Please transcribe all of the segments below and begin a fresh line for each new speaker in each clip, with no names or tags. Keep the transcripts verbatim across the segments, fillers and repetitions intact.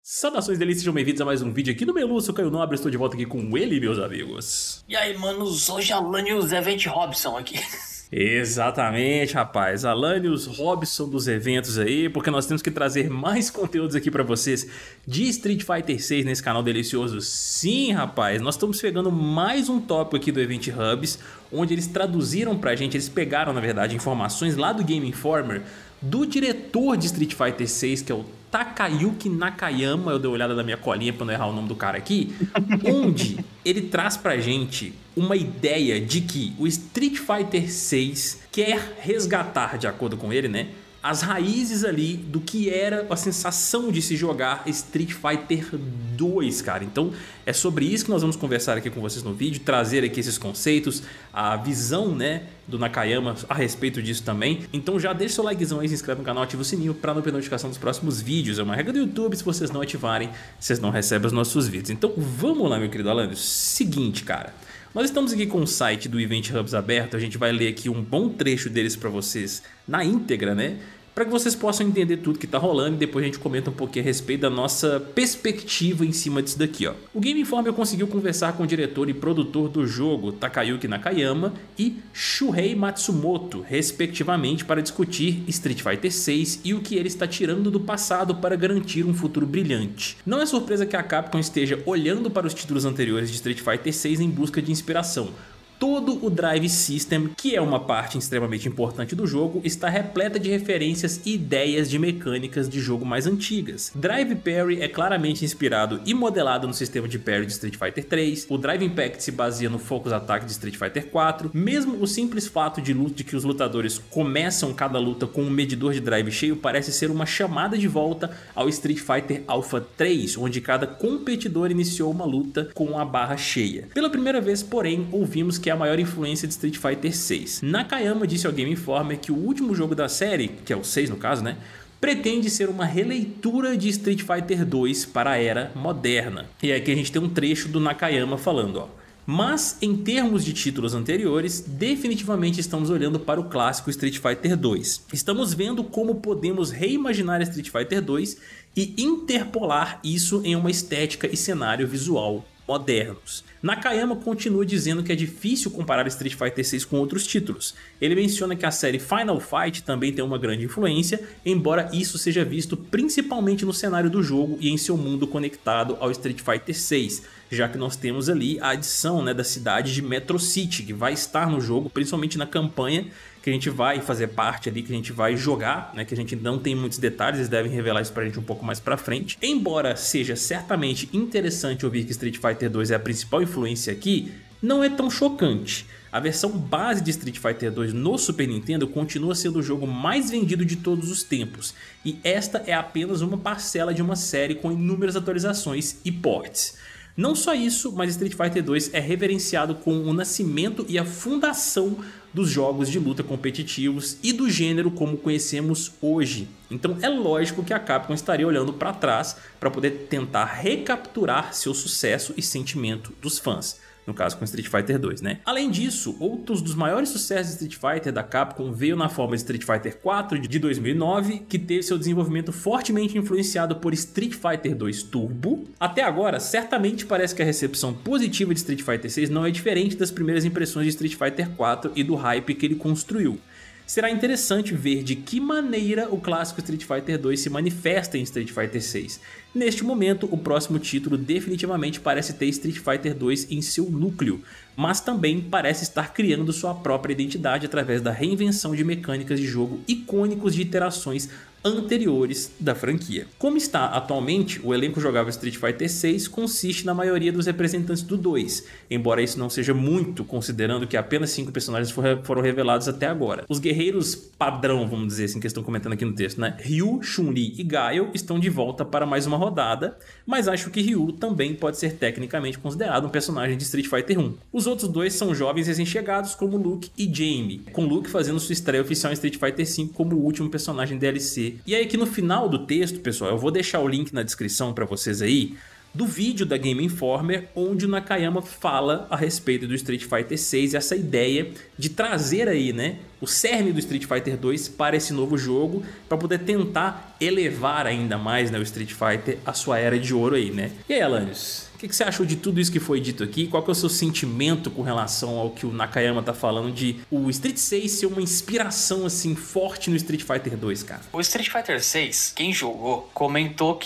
Saudações delícias, sejam bem-vindos a mais um vídeo aqui no Melu, eu sou Caio Nobre, estou de volta aqui com ele, meus amigos.
E aí, manos, hoje é Alanios Event Robson aqui.
Exatamente, rapaz, Alanios Robson dos eventos aí, porque nós temos que trazer mais conteúdos aqui pra vocês de Street Fighter seis nesse canal delicioso. Sim, rapaz, nós estamos pegando mais um tópico aqui do Event Hubs, onde eles traduziram pra gente, eles pegaram, na verdade, informações lá do Game Informer, do diretor de Street Fighter seis, que é o Takayuki Nakayama. Eu dei uma olhada na minha colinha pra não errar o nome do cara aqui, onde ele traz pra gente uma ideia de que o Street Fighter seis quer resgatar, de acordo com ele, né, as raízes ali do que era a sensação de se jogar Street Fighter dois, cara. Então é sobre isso que nós vamos conversar aqui com vocês no vídeo, trazer aqui esses conceitos, a visão, né, do Nakayama a respeito disso também. Então já deixa o seu likezão aí, se inscreve no canal, ativa o sininho para não perder notificação dos próximos vídeos. É uma regra do YouTube, se vocês não ativarem, vocês não recebem os nossos vídeos. Então vamos lá, meu querido Alan. Seguinte, cara, nós estamos aqui com o site do Event Hubs aberto, a gente vai ler aqui um bom trecho deles para vocês na íntegra, né? Para que vocês possam entender tudo que tá rolando e depois a gente comenta um pouquinho a respeito da nossa perspectiva em cima disso daqui, ó. O Game Informer conseguiu conversar com o diretor e produtor do jogo, Takayuki Nakayama e Shuhei Matsumoto, respectivamente, para discutir Street Fighter seis e o que ele está tirando do passado para garantir um futuro brilhante. Não é surpresa que a Capcom esteja olhando para os títulos anteriores de Street Fighter seis em busca de inspiração. Todo o Drive System, que é uma parte extremamente importante do jogo, está repleta de referências e ideias de mecânicas de jogo mais antigas. Drive Parry é claramente inspirado e modelado no sistema de parry de Street Fighter três, o Drive Impact se baseia no Focus Attack de Street Fighter quatro, mesmo o simples fato de, luta, de que os lutadores começam cada luta com um medidor de drive cheio parece ser uma chamada de volta ao Street Fighter Alpha três, onde cada competidor iniciou uma luta com a barra cheia. Pela primeira vez, porém, ouvimos que a maior influência de Street Fighter seis. Nakayama disse ao Game Informer que o último jogo da série, que é o seis no caso, né, pretende ser uma releitura de Street Fighter dois para a era moderna. E aqui a gente tem um trecho do Nakayama falando, ó: mas em termos de títulos anteriores, definitivamente estamos olhando para o clássico Street Fighter dois. Estamos vendo como podemos reimaginar Street Fighter dois e interpolar isso em uma estética e cenário visual modernos. Nakayama continua dizendo que é difícil comparar Street Fighter seis com outros títulos. Ele menciona que a série Final Fight também tem uma grande influência, embora isso seja visto principalmente no cenário do jogo e em seu mundo conectado ao Street Fighter seis, já que nós temos ali a adição, né, da cidade de Metro City, que vai estar no jogo, principalmente na campanha, que a gente vai fazer parte ali, que a gente vai jogar, né, que a gente não tem muitos detalhes, eles devem revelar isso pra gente um pouco mais pra frente. Embora seja certamente interessante ouvir que Street Fighter dois é a principal influência aqui, não é tão chocante. A versão base de Street Fighter dois no Super Nintendo continua sendo o jogo mais vendido de todos os tempos, e esta é apenas uma parcela de uma série com inúmeras atualizações e ports. Não só isso, mas Street Fighter dois é reverenciado com o nascimento e a fundação dos jogos de luta competitivos e do gênero como conhecemos hoje. Então é lógico que a Capcom estaria olhando para trás para poder tentar recapturar seu sucesso e sentimento dos fãs. No caso com Street Fighter dois, né? Além disso, outros dos maiores sucessos de Street Fighter da Capcom veio na forma de Street Fighter quatro de dois mil e nove, que teve seu desenvolvimento fortemente influenciado por Street Fighter dois Turbo. Até agora, certamente parece que a recepção positiva de Street Fighter seis não é diferente das primeiras impressões de Street Fighter quatro e do hype que ele construiu. Será interessante ver de que maneira o clássico Street Fighter dois se manifesta em Street Fighter seis. Neste momento, o próximo título definitivamente parece ter Street Fighter dois em seu núcleo, mas também parece estar criando sua própria identidade através da reinvenção de mecânicas de jogo icônicos de iterações anteriores da franquia. Como está atualmente, o elenco jogável Street Fighter seis consiste na maioria dos representantes do dois, embora isso não seja muito, considerando que apenas cinco personagens foram revelados até agora. Os guerreiros padrão, vamos dizer assim, que estão comentando aqui no texto, né? Ryu, Chun-Li e Gaio estão de volta para mais uma rodada, mas acho que Ryu também pode ser tecnicamente considerado um personagem de Street Fighter um. Os outros dois são jovens recém-chegados como Luke e Jamie, com Luke fazendo sua estreia oficial em Street Fighter cinco como o último personagem D L C. E aí aqui no final do texto, pessoal, eu vou deixar o link na descrição para vocês aí, do vídeo da Game Informer, onde o Nakayama fala a respeito do Street Fighter seis e essa ideia de trazer aí, né, o cerne do Street Fighter dois para esse novo jogo, para poder tentar elevar ainda mais, né, o Street Fighter à sua era de ouro aí, né? E aí, Alanios, o que, que você achou de tudo isso que foi dito aqui? Qual que é o seu sentimento com relação ao que o Nakayama tá falando de o Street seis ser uma inspiração assim forte no Street Fighter dois, cara?
O Street Fighter seis, quem jogou, comentou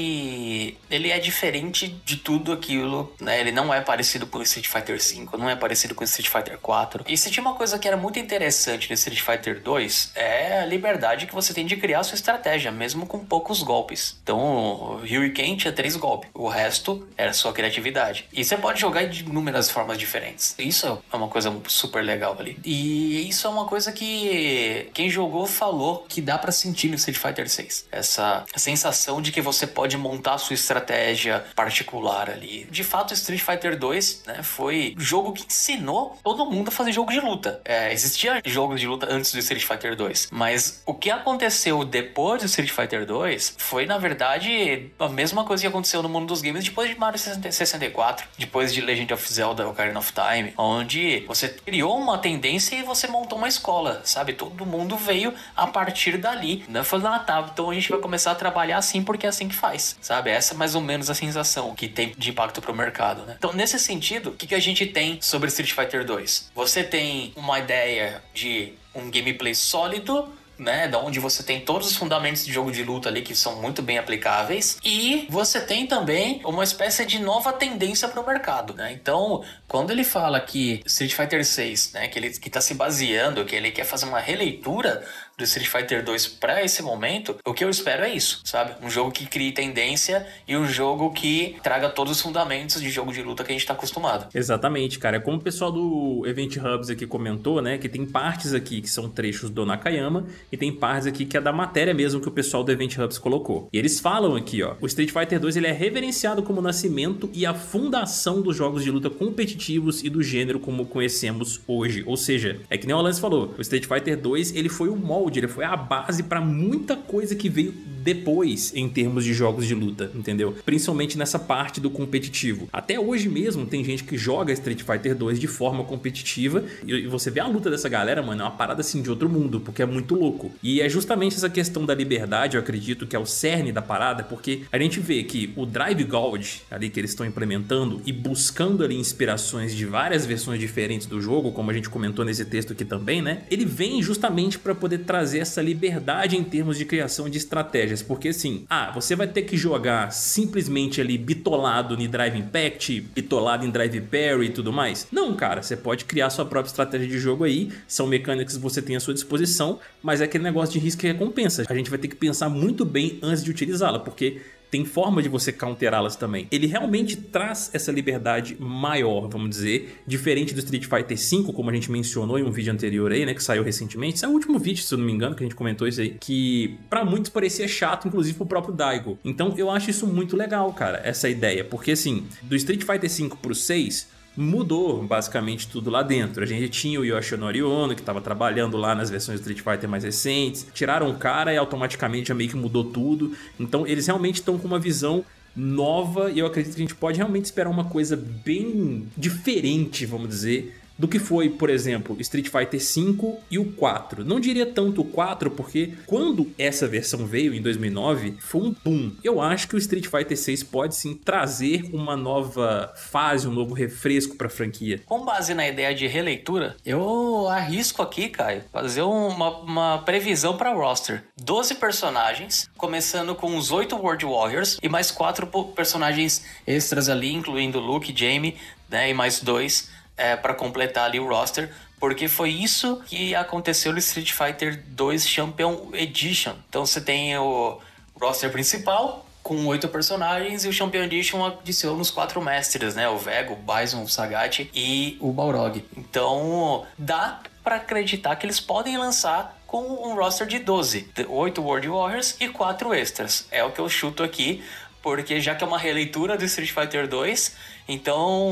que ele é diferente de tudo aquilo, né? Ele não é parecido com o Street Fighter cinco, não é parecido com o Street Fighter quatro. E se tinha uma coisa que era muito interessante no Street Fighter dois, é a liberdade que você tem de criar a sua estratégia, mesmo com poucos golpes. Então, o Ryu Ken tinha três golpes, o resto era sua criatividade. E você pode jogar de inúmeras formas diferentes. Isso é uma coisa super legal ali. E isso é uma coisa que quem jogou falou que dá pra sentir no Street Fighter seis. Essa sensação de que você pode montar a sua estratégia particular ali. De fato, Street Fighter dois, né, foi o jogo que ensinou todo mundo a fazer jogo de luta. É, existia jogos de luta antes do Street Fighter dois, mas o que aconteceu depois do Street Fighter dois foi, na verdade, a mesma coisa que aconteceu no mundo dos games depois de Mario sessenta e quatro, depois de Legend of Zelda Ocarina of Time, onde você criou uma tendência e você montou uma escola, sabe? Todo mundo veio a partir dali, né? Falando, ah, tá, então a gente vai começar a trabalhar assim porque é assim que faz, sabe? Essa é mais ou menos a sensação que tem de impacto pro mercado, né? Então, nesse sentido, o que, que a gente tem sobre Street Fighter dois? Você tem uma ideia de um gameplay sólido, né, da onde você tem todos os fundamentos de jogo de luta ali que são muito bem aplicáveis, e você tem também uma espécie de nova tendência para o mercado, né? Então, quando ele fala que Street Fighter seis, né, que ele que tá se baseando, que ele quer fazer uma releitura do Street Fighter dois para esse momento, o que eu espero é isso, sabe? Um jogo que crie tendência e um jogo que traga todos os fundamentos de jogo de luta que a gente tá acostumado.
Exatamente, cara. É como o pessoal do Event Hubs aqui comentou, né? Que tem partes aqui que são trechos do Nakayama e tem partes aqui que é da matéria mesmo que o pessoal do Event Hubs colocou. E eles falam aqui, ó, o Street Fighter dois ele é reverenciado como o nascimento e a fundação dos jogos de luta competitivos e do gênero como conhecemos hoje. Ou seja, é que nem o Lance falou, o Street Fighter dois ele foi o molde, ele foi a base para muita coisa que veio depois em termos de jogos de luta, entendeu? Principalmente nessa parte do competitivo. Até hoje mesmo tem gente que joga Street Fighter dois de forma competitiva e você vê a luta dessa galera, mano, é uma parada assim de outro mundo, porque é muito louco. E é justamente essa questão da liberdade, eu acredito que é o cerne da parada, porque a gente vê que o Drive God ali que eles estão implementando e buscando ali inspirações de várias versões diferentes do jogo, como a gente comentou nesse texto aqui também, né? Ele vem justamente para poder trazer essa liberdade em termos de criação de estratégias, porque assim, ah, você vai ter que jogar simplesmente ali bitolado em Drive Impact, bitolado em Drive Parry e tudo mais. Não, cara, você pode criar sua própria estratégia de jogo aí, são mecânicas que você tem à sua disposição, mas é aquele negócio de risco e recompensa. A gente vai ter que pensar muito bem antes de utilizá-la, porque tem forma de você counterá-las também. Ele realmente traz essa liberdade maior, vamos dizer, diferente do Street Fighter cinco, como a gente mencionou em um vídeo anterior aí, né, que saiu recentemente. Esse é o último vídeo, se eu não me engano, que a gente comentou isso aí, que pra muitos parecia chato, inclusive pro próprio Daigo. Então eu acho isso muito legal, cara, essa ideia, porque assim, do Street Fighter cinco pro seis, mudou basicamente tudo lá dentro. A gente tinha o Yoshinori Ono, que estava trabalhando lá nas versões do Street Fighter mais recentes. Tiraram o cara e automaticamente já meio que mudou tudo. Então eles realmente estão com uma visão nova e eu acredito que a gente pode realmente esperar uma coisa bem diferente, vamos dizer, do que foi, por exemplo, Street Fighter cinco e o quatro. Não diria tanto o quatro, porque quando essa versão veio em dois mil e nove, foi um boom. Eu acho que o Street Fighter seis pode sim trazer uma nova fase, um novo refresco para a franquia.
Com base na ideia de releitura, eu arrisco aqui, Caio, fazer uma, uma previsão para o roster. doze personagens, começando com os oito World Warriors e mais quatro personagens extras ali, incluindo Luke, Jamie, né, e mais dois É, para completar ali o roster, porque foi isso que aconteceu no Street Fighter dois Champion Edition. Então você tem o roster principal com oito personagens e o Champion Edition adiciona os quatro mestres, né? O Vega, o Bison, o Sagat e o Balrog. Então dá para acreditar que eles podem lançar com um roster de doze, oito World Warriors e quatro extras. É o que eu chuto aqui, porque já que é uma releitura do Street Fighter dois, então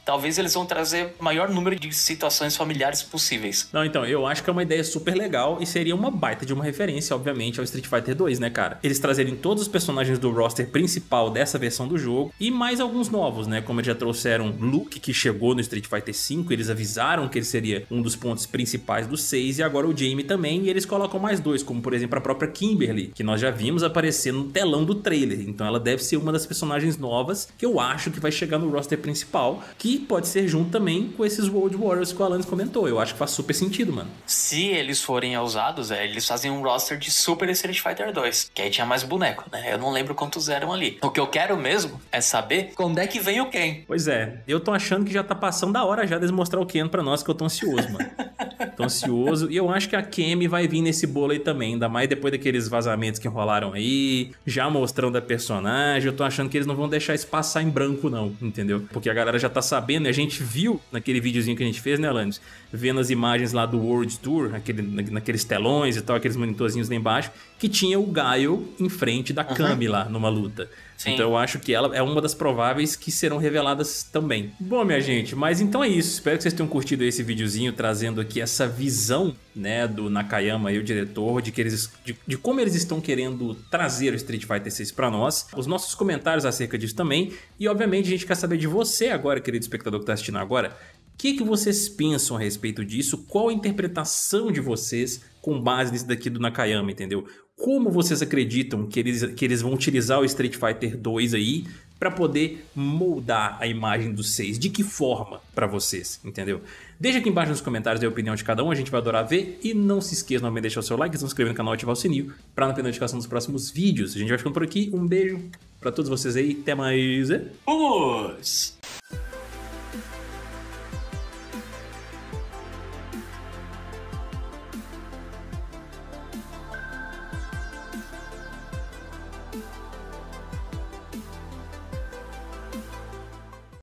talvez eles vão trazer o maior número de situações familiares possíveis.
Não, então, eu acho que é uma ideia super legal e seria uma baita de uma referência, obviamente, ao Street Fighter dois, né, cara? Eles trazerem todos os personagens do roster principal dessa versão do jogo e mais alguns novos, né? Como eles já trouxeram Luke, que chegou no Street Fighter cinco, eles avisaram que ele seria um dos pontos principais do seis, e agora o Jamie também, e eles colocam mais dois, como por exemplo a própria Kimberly, que nós já vimos aparecer no telão do trailer. Então ela deve ser uma das personagens novas que eu acho que vai chegar no roster principal, que pode ser junto também com esses World Warriors que o Alanis comentou. Eu acho que faz super sentido, mano.
Se eles forem ousados, é, eles fazem um roster de Super Street Fighter dois, que aí tinha mais boneco, né? Eu não lembro quantos eram ali. O que eu quero mesmo é saber quando é que vem o Ken.
Pois é, eu tô achando que já tá passando da hora já de mostrar o Ken pra nós, que eu tô ansioso, mano. Tô ansioso. E eu acho que a Cammy vai vir nesse bolo aí também, ainda mais depois daqueles vazamentos que rolaram aí, já mostrando a personagem. Eu tô achando que eles não vão deixar isso passar em branco não, entendeu? Porque a galera já tá sabendo, e a gente viu naquele videozinho que a gente fez, né, Alanis? Vendo as imagens lá do World Tour, aquele, naqueles telões e tal, aqueles monitorzinhos lá embaixo, que tinha o Gaio em frente da Cammy uhum. lá numa luta. Sim. Então eu acho que ela é uma das prováveis que serão reveladas também. Bom, minha gente, mas então é isso. Espero que vocês tenham curtido esse videozinho, trazendo aqui essa visão, né, do Nakayama e o diretor, de, que eles, de, de como eles estão querendo trazer o Street Fighter seis para nós. Os nossos comentários acerca disso também. E obviamente a gente quer saber de você agora, querido espectador que está assistindo agora. O que, que vocês pensam a respeito disso? Qual a interpretação de vocês com base nisso daqui do Nakayama, entendeu? Como vocês acreditam que eles, que eles vão utilizar o Street Fighter dois aí para poder moldar a imagem do seis? De que forma para vocês, entendeu? Deixa aqui embaixo nos comentários a opinião de cada um, a gente vai adorar ver. E não se esqueça de deixar o seu like, se inscrever no canal e ativar o sininho para não perder a notificação dos próximos vídeos. A gente vai ficando por aqui, um beijo para todos vocês aí, até mais.
Vamos!